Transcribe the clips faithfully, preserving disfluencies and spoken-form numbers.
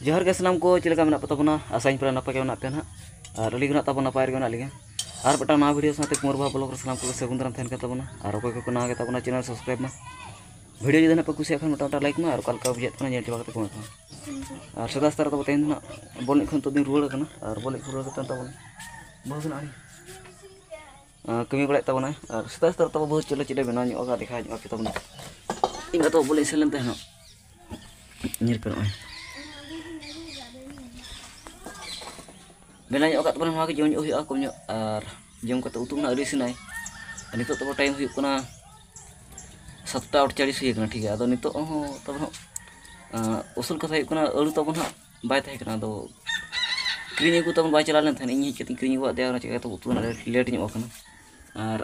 जोहार के सानाम को चलेका मेना पताबना आसाइन पर नपाय के मेना पे ना और अली गना तबना पायर के मेना लिगे और बटा ना वीडियो साथे कुमारबा ब्लॉग सानाम को सेगुन दाराम तहन के तबना और कोई को ना के तबना चैनल सब्सक्राइब मा वीडियो जदि पे कुछ खान मोटा लाइक मा और कलका बुझे तना नेल चबा कते को और सदा स्तर तब तेन ना बोल खन तो दिन रुवाड़ कना और बोल रुवाड़ कते तबना बहुत ना कमी बड़ा तबना और सदा स्तर तब बहुत चले चले बना ᱧᱚᱜ गा दिखा ᱧᱚᱜ के तबना इन तो बोल सेलन तहन ᱧᱮᱞ पे नय बेना ᱧᱚᱜ ᱠᱟᱜ ᱛᱟᱵᱚᱱᱟ ᱱᱚᱣᱟ ᱜᱮ ᱡᱚᱢ ᱧᱚᱜ ᱦᱩᱭᱩᱜᱼᱟ ᱠᱚᱢ ᱧᱚᱜ ᱟᱨ ᱡᱚᱢ ᱠᱟᱛᱮ ᱩᱛᱩ ᱢᱟ ᱟᱹᱰᱤ ᱥᱤᱱᱟᱭ ᱱᱤᱛᱚᱜ ᱛᱟᱵᱚ ᱴᱟᱭᱤᱢ ᱦᱩᱭᱩᱜ ᱠᱟᱱᱟ ᱥᱟᱛᱴᱟ ᱟᱴᱪᱟᱞᱞᱤᱥ ᱦᱩᱭ ᱠᱟᱱᱟ ᱴᱷᱤᱠ ᱜᱮᱭᱟ ᱟᱫᱚ ᱱᱤᱛᱚᱜ ᱦᱚᱸ ᱛᱟᱵᱚ ᱩᱥᱩᱞ ᱠᱟᱛᱷᱟ ᱦᱩᱭᱩᱜ ᱠᱟᱱᱟ ᱟᱹᱞᱩ ᱛᱟᱵᱚᱱ ᱦᱟᱸᱜ ᱵᱟᱭ ᱛᱟᱦᱮᱸ ᱠᱟᱱᱟ ᱟᱫᱚ ᱠᱤᱨᱤᱧ ᱟᱹᱜᱩ ᱛᱟᱵᱚᱱ ᱵᱟᱭ ᱪᱟᱞᱟᱣ ᱞᱮᱱ ᱛᱟᱦᱮᱸ ᱤᱧ ᱦᱮᱡ ᱠᱟᱛᱮ ᱠᱤᱨᱤᱧ ᱟᱹᱜᱩ ᱟᱫᱮᱭᱟ ᱪᱮᱠᱟ ᱠᱟᱛᱮ ᱩᱛᱩ ᱞᱮᱴ ᱧᱚᱜ ᱠᱟᱱᱟ ᱟᱨ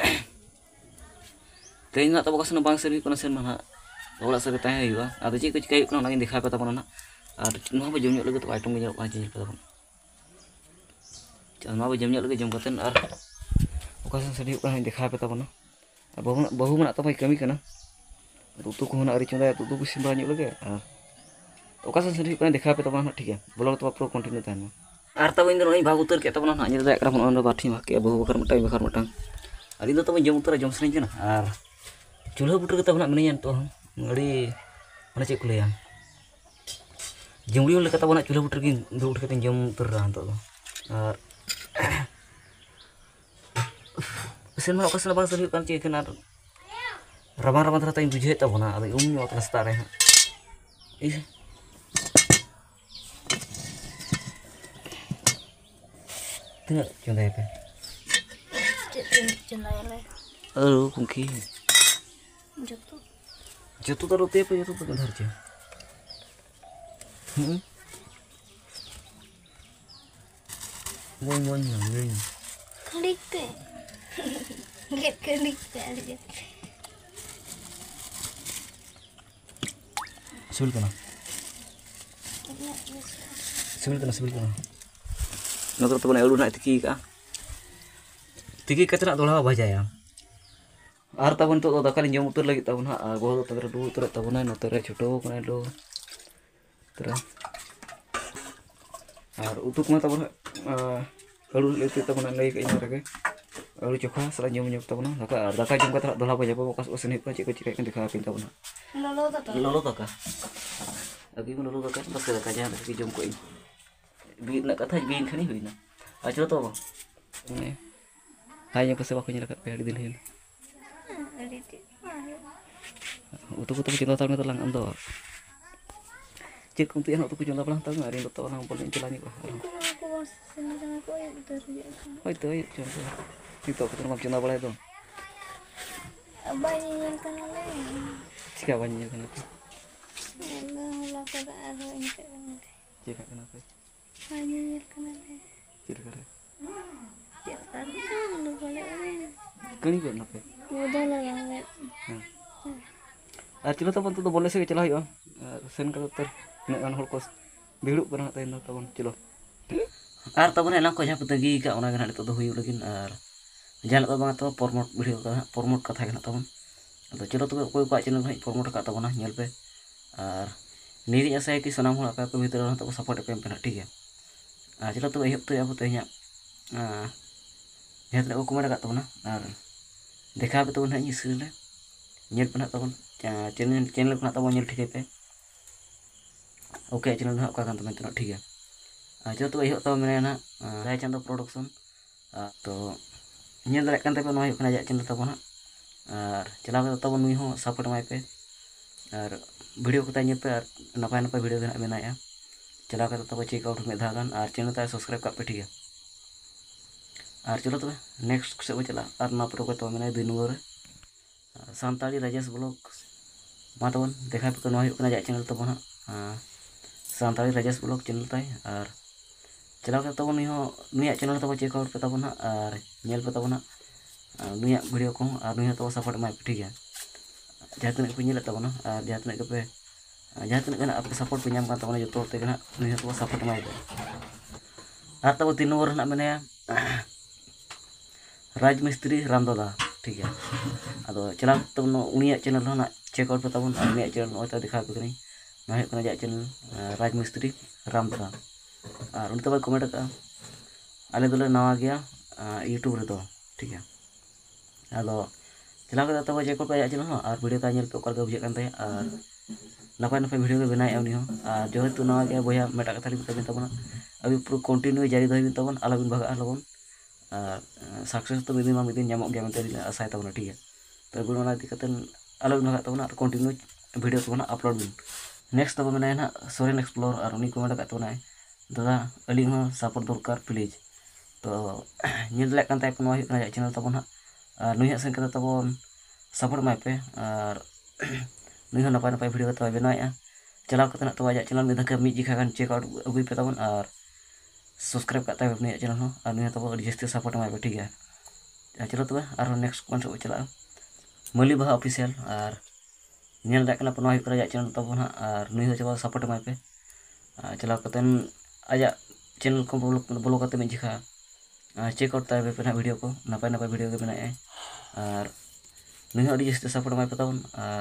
ᱛᱮᱦᱮᱧ ᱦᱟᱸᱜ ᱛᱟᱵᱚ ᱠᱟᱥᱱᱟ ᱵᱟᱝ ᱥᱮᱱ ᱦᱩᱭᱩᱜ ᱠᱟᱱᱟ ᱥᱮᱱ ᱢᱟ ᱦᱟᱸᱜ ᱚᱲᱟᱜ ᱥᱮᱫ ᱨᱮ ᱛᱟᱦᱮᱸ ᱦᱩᱭᱩᱜᱼᱟ ᱟᱫᱚ ᱪᱮᱫ ᱠᱚ ᱪᱤᱠᱟᱹ ᱦᱩᱭᱩᱜ ᱠᱟᱱᱟ ᱚᱱᱟᱜᱤᱧ ᱫᱮᱠᱷᱟᱣ ᱯᱮ ᱛᱟᱵᱚᱱᱟ ᱦᱟᱸᱜ ᱟᱨ ᱱᱚᱣᱟ ᱵᱚ ᱡᱚᱢ ᱧᱚᱜ ᱞᱟᱹᱜᱤᱫ ᱟᱭᱴᱮᱢ ᱜᱮ ᱧᱮᱞᱚᱜ ᱠᱟᱱᱟ ᱧᱮᱞ ᱯᱮ ᱛᱟᱵᱚᱱ ᱱᱚᱣᱟ ᱵᱚ ᱡᱚᱢ ᱧᱚᱜ ᱞᱟᱹᱜᱤᱫ ᱡᱚᱢ ᱠᱟᱛᱮ ᱟᱨ ᱚᱠᱟ ᱥᱮᱱ ᱥᱮᱱ ᱦᱩᱭᱩᱜ ᱠᱟᱱᱟ ᱫᱮᱠᱷᱟᱣ ᱯᱮ ᱛᱟᱵᱚᱱᱟ ᱵᱟᱹᱦᱩ ᱵᱟᱹᱦᱩ ᱢᱮᱱᱟᱜ ᱛᱟᱵᱚᱭ ᱠᱟᱹᱢᱤ ᱠᱟᱱᱟ उतु को आरी चंदा उतु को इसिन बड़ा लगे और ओका से सरी देखा पे तब ठीक है ब्लॉग तो पूरा कंटिन्यू तहन और तब इन नई भाग उतर के तब ना ᱧᱮᱞ ᱫᱟᱲᱮᱭᱟᱜ ᱠᱟᱱᱟ ᱵᱚᱱ बाठी ᱵᱟᱠᱮ ᱵᱟᱹᱦᱩ ᱵᱟᱠᱷᱟᱨ ᱢᱤᱫᱴᱟᱝ ᱵᱟᱠᱷᱟर ᱢᱤᱫᱴᱟᱝ ᱟᱹᱞᱤᱧ ᱫᱚ ᱛᱚᱵᱮ ᱡᱚᱢ ᱩᱛᱟᱹᱨ ᱡᱚᱢ ᱥᱟᱱᱟᱧ ᱠᱟᱱᱟ और चूल्हा बुटर के तब ना मिनिया तो अड़ी माने चेक को लैया जमुड़ी लेका तब ना चूल्हा बुटर की दुड़ के जम उतर रहा तो और सेन मा ओका सेन बांग सरी कान चे कना रबां रबां धरा ताई बुझे तबना अद उम ᱧᱚᱜ रास्ता रे इ तना चंदाय पे चंदाय अरु कुंकी जतो जतो तो रोते पे जतो तो धर छे हम मोन मोन नहीं क्लिक पे गेट क्लिक पे सिविल करना सिविल करना सिविल करना नगर तो बने अड़ू ना तिकी का तिकी कचरा दोड़ा भजाया और तबन तो दाका जम उतर लगे तब ना गो तबरे दू उतर तब ना नतरे छोटो कने लो तरा और उतु को तब अड़ू लेते तब ना लई के रगे अड़ू चोखा सला जम जम तब ना दाका दाका जम का दोड़ा भजा बका ओसन हे चेक चिका के दिखा पे तब ना लोलो दाका लोलो दाका अभी को लोलो दाका बस दाका जहां तक जम को बीन ना कथा बीन खनी हुईना आ चलो तो ने हाय पे से बाको नेला पे अड़ी दिन हेन अड़ी ती उतो को तो चिंता ताल में तो lang ando cek untuk yang untuk kunjung lapang tahu hari itu orang boleh celani kok aku bos sini sama kau yang dari oh itu ayo contoh itu aku terima cinta boleh itu banyak kan ale siapa banyak kan itu Allah lah pada ada ini kan cek kenapa banyak kan ale cek kare cek kan lu boleh ale kini kan apa udah lah ale আর চলো তখন তো বলে সে চলা হইও সেন কাল তোর নে গান হল কোস ভিড়ুক করা তাই না তখন চলো আর তখন এলা को जहां पतगी का ओना गना तो हुई लेकिन और जान तो बात तो प्रमोट वीडियो का प्रमोट कथा गना तब तो चलो तो कोई को चैनल भाई प्रमोट का तब ना नेल पे और नीरी आशा है कि सनाम हल आपे को भीतर तो सपोर्ट पे पे ठीक है आ चलो तो एहब तो अब तो ह्या आ हेत को कमेंट का तब ना और देखा पे तो ना स्क्रीन रे नेल पे ना तब चैनल चैनल को तब नेल ठीक पे ओके चैनल ना का कान तो ठीक है जो तो एहब तो मैंने ना राय चंदो प्रोडक्शन तो नेल दारे कान तब नय कना जा चैनल तब ना और चला तब नुई हो सपोर्ट माय पे और वीडियो को ताई पे और नपाय नपाय वीडियो गना बनाया चला कर तब चेक आउट में धागान और चैनल ताय सब्सक्राइब का पे ठीक है और चलो तो नेक्स्ट से चला और ना प्रो को तो मैंने दिन वर सांताली राजेश ब्लॉग मा तबन देखा पे नो हुई जा चैनल तब ना सांताली राजेश ब्लॉग चैनल ताई और चला कर तब नुई हो नुई चैनल तब चेक आउट पे तब ना और नेल पे तब ना नुई वीडियो को और नुई तब सपोर्ट माय ठीक है जहाँ तक पे नेल तब ना और जहाँ तक पे जहाँ तक आप सपोर्ट पे नाम तब जो ते नुई तब सपोर्ट माय और तब तीन नंबर ना मैंने राज मिस्त्री राम दादा ठीक है अदो चला तब उनिया चैनल ना चेक आउट पे तब उनिया चैनल नय तो दिखा पे ᱱᱚᱣᱟ ᱦᱩᱭᱩᱜ ᱠᱟᱱᱟ ᱟᱭᱟᱜ ᱪᱮᱱᱮᱞ ᱨᱟᱡᱽ ᱢᱤᱥᱛᱨᱤ ᱨᱟᱢᱫᱟ ᱟᱨ ᱩᱱᱤ ᱛᱚᱵᱮ ᱠᱚᱢᱮᱱᱴ ᱟᱠᱟᱜᱼᱟ ᱟᱞᱮ ᱫᱚᱞᱮ ᱱᱟᱣᱟ ᱜᱮᱭᱟ ᱤᱭᱩᱴᱩᱵ ᱨᱮᱫᱚ ᱴᱷᱤक है ᱟᱫᱚ ᱪᱟᱞᱟᱣ ᱠᱟᱛᱮ ᱛᱚᱵᱮ ᱪᱮᱠ ᱠᱚ ᱟᱭᱟᱜ ᱪᱮᱱᱮᱞ ᱦᱚᱸ ᱟᱨ ᱵᱷᱤᱰᱤᱭᱳ ᱛᱟᱭ ᱧᱮᱞ ᱯᱮ ᱚᱠᱟ ᱞᱮᱠᱟ ᱵᱩᱡᱷᱟᱹᱜ ᱠᱟᱱ ᱛᱟᱭᱟ ᱟᱨ नपाय नपाय भिडियो को बनाए उनी और जेहेतु नवा गया बया मेटा कथा लिखते तबना अभी पूरा कंटिन्यू जारी दही तबन आलोबिन भागा लगन और सक्सेस तो मिदिन मिदिन नामक गया मेते आशाय तबना ठीक है तो गुण इदी कते आलोबिन भागा तबना कंटिन्यू भिडियो तबना अपलोड बिन नेक्स्ट तब मेना ना सोरेन एक्सप्लोर और उनी कमेंट का तबना दादा अली हो सपोर्ट दरकार प्लीज तो निल दले कान ताय को नवा चैनल तबना और नुई सेन कते तबन सपोर्ट माय पे और नुई हो नपाय नपाय भिडियो तब बनाया चलाव करते तब आज चैनल में धक्का मिज जिखा चेक आउट अगुई पे तबन और सब्सक्राइब करते हैं चैनल हो और नुई तब जस्ती सपोर्ट माय पे ठीक है चलो तब और नेक्स्ट कौन सब चला मली बहा ऑफिशियल और नेल दाकना पनो हुई करा चैनल तब ना और नुई हो चबा सपोर्ट माय पे चलाव करते आज चैनल को बोलो करते मिज जिखा चेक आउट ताय पे वीडियो को नपाय नपाय वीडियो के बनाए और नुई हो जस्ती सपोर्ट माय पे तबन और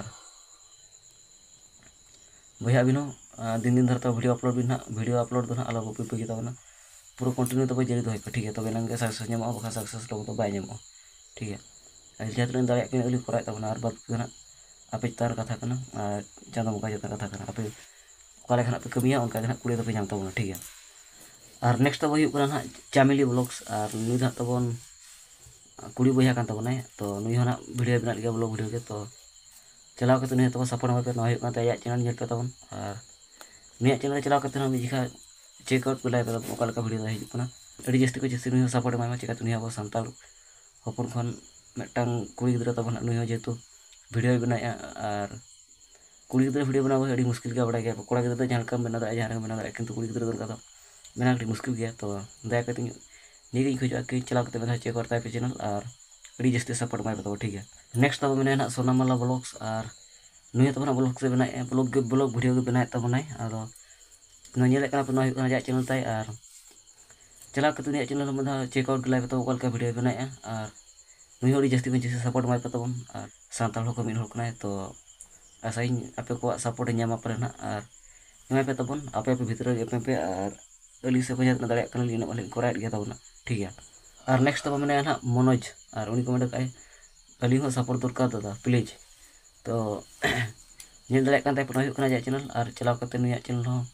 भैया अभी दिन दिन धरता वीडियो अपलोड भी ना वीडियो अपलोड तो ना अलग पे तबना पूरा कंटिन्यू तब जारी दो ठीक है तब ना सक्सेस नाम बखा सक्सेस लोग तो बै नाम ठीक है जहाँ तीन दाड़ा अली कराए तबना और बात ना आपे चितार कथा करना और चांदा बंगा चितार कथा करना आपे ओका पे कमिया उनका कुड़ी पे नाम तबना ठीक है और नेक्स्ट तब हो ना चामिली ब्लॉग्स और नुई दा तबन कुड़ी बया कान तबना तो नुई ना वीडियो बना लिया ब्लॉग वीडियो के तो चलाव करते नहीं तब सपोर्ट पे ना चैनल पे तबन और नुई चैनल चलाव करते जिखा चेक आउट पे ओका वीडियो हजना अड़ी जस्ती को जस्ती नुई सपोर्ट माय चिका नुई अब सानताल हपन खन मिदटां कुड़ी गिद्रा तबन नुई जेहेतु वीडियो बनाया और कुड़ी गिद्रा वीडियो बनाव अड़ी मुश्किल गया बड़ा गया कोड़ा गिद्रा तो जहाँ बना दाड़ा जहाँ बना दाड़ा किंतु कुड़ी गिद्रा तो बना अड़ी मुश्किल गया तो दया करते निगे खोजा कि चलाव करते बना चेक आउट पे चैनल और अड़ी जस्ती सपोर्ट माय पे ठीक है नेक्स्ट तब मैंने ना सोनामाला ब्लॉग्स और नुई तब ब्लॉग से बनाए ब्लॉग ब्लॉग वीडियो के बनाए तबना और नल चैनल ताई और चला करते चैनल में चेक आउट गला तो ओका वीडियो बनाए और नुई अड़ी जस्ती को जैसे सपोर्ट माय पे तबन और सानताल को मिल होना तो आशाई आपे को सपोर्ट नाम पर ना और एम पे तबन आपे पे भीतर एम पे और अली से बजा दाड़ा इन वाले कराए गया तबना ठीक है और नेक्स्ट तब मैंने ना मनोज और उनी कमेंट का अली हो सपोर्ट दरकार दादा प्लीज तो निल दाड़ा ताय चैनल और चलाव करते नुई चैनल हो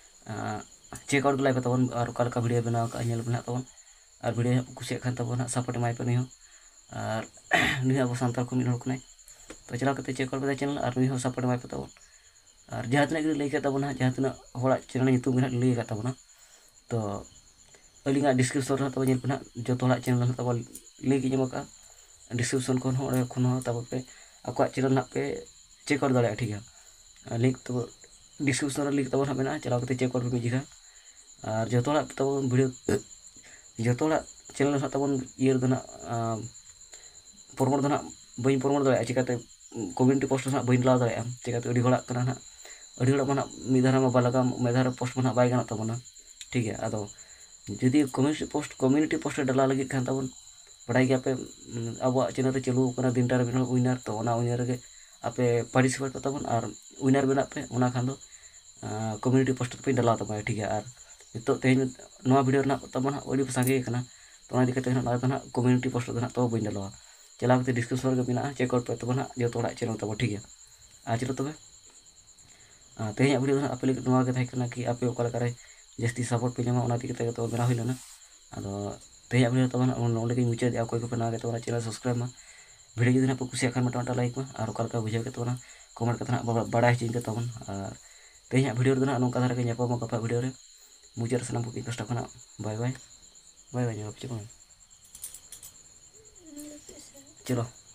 चेक आउट गला पे तबन और ओका वीडियो बनाव का नेल बना तबन और वीडियो कुसिया खान तबन सपोर्ट माय पे नुई हो और नुई अब सानताल को मिल होना तो चलाव करते चेक आउट पे चैनल और नुई हो सपोर्ट माय पे तबन और जहाँ तना लई का तबना जहाँ तना होड़ा चैनल ᱧᱩᱛᱩᱢ में लई का तबना तो अलिंगा डिस्क्रिप्शन तब नेल पे जो होड़ा चैनल तब लई के का डिस्क्रिप्शन खन हो खन हो तब पे आपको चैनल ना पे चेक आउट दाड़ा ठीक है लिंक तो डिस्क्रिप्शन लिंक तब मेना चलाव करते चेक आउट पे जिखा और जो तब वीडियो जो चैनल तबन ये प्रमोट ना बी प्रमोट दाड़ा चिकाते कम्युनिटी पोस्ट ना बी लाव दाड़ा चिकाते अड़ी होड़ा ना अड़ी होड़ा ना मिधारा में बालगा मेधारा पोस्ट में बै गाना तबना ठीक है अदो जुदी कम्युनिटी पोस्ट कम्युनिटी पोस्ट डाला लगे खान तबन बड़ा गया पे अब चैनल चालू दिन टार विनर तो विनर के आपे पार्टिसिपेट पे तबन और विनर बना पे ओना खान दो कम्युनिटी पोस्ट पे डाला तब ठीक है और नितो तेज वीडियो तब अड़ी सांगे तो इदी ना कम्युनिटी पोस्ट तो बी डालवा चलाव करते डिस्क्रिप्शन के मेना चेक आउट पे तब जो होड़ा चैनल तब ठीक है और चलो तब तेज वीडियो आपे लगे कि आपे ओका जस्ती सपोर्ट पे नामा तो बना हुई लेना अदो तेज वीडियो तब नोड़े मुचाद कोई को ना तब चैनल सब्सक्राइब में वीडियो जुदी पे कुछ खान मटा लाइक में और ओका बुझे के तब कमेंट करते बड़ा हचिन के तब और तेज वीडियो नौका धारा के नापा गपा वीडियो मुचाद सामान को कष्ट बाय बाय बाय बाय चलो